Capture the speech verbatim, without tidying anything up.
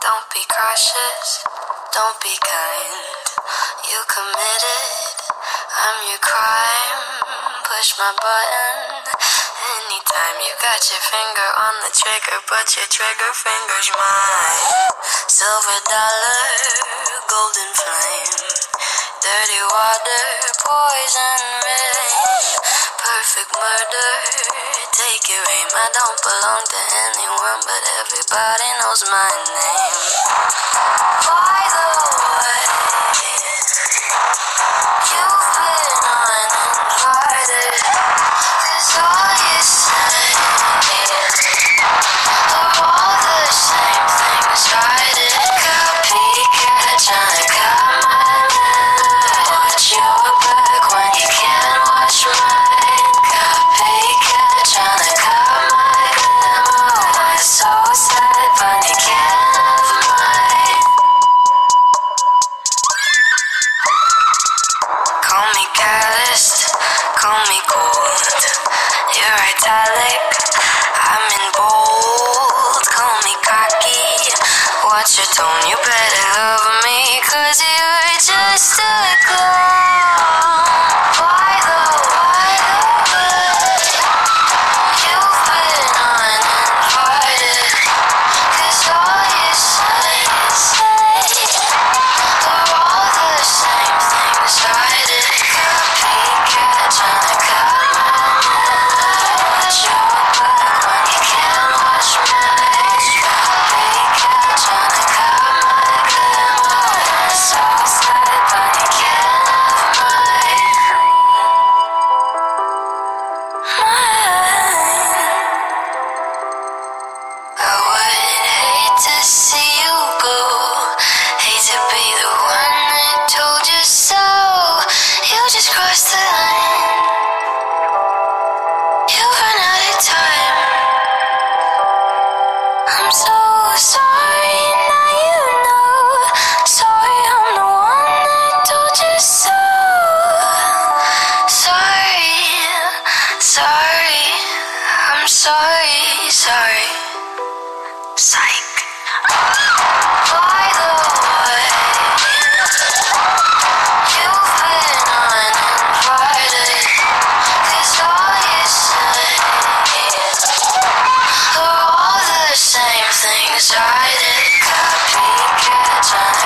Don't be cautious, don't be kind. You committed, I'm your crime. Push my button anytime. You got your finger on the trigger, but your trigger finger's mine. Silver dollar, golden flame. Dirty water, poison rain. Perfect murder, take your aim. I don't belong to anyone, but everybody knows my name. By the way, you've been uninvited, 'cause all you say are all the same things. Tried it, copycat, trying to cut my line. Watch your back when you can't watch mine. Copycat, trying to cut my line. I'm so sad, but you can't have mine. Call me calloused, call me cold. You're italic, I'm in bold. Call me cocky, watch your tone. You better love me, 'cause you're just a clone. By the way, you've been uninvited, 'cause all you say are all the same things. Tried it, copycat, trying to cut my line. Watch your back when you can't watch mine. Copycat, trying to cut my line. I'm so sad, but you can't have mine. Mine. I would hate to see you go. Hate to be the one that told you so. You just crossed the line. You run out of time. I'm so sorry, now you know. Sorry, I'm the one that told you so. Sorry, sorry, I'm sorry, sorry. Psych. By the way, you've been uninvited, 'cause all you say are all the same things. Tried it, copycat, trying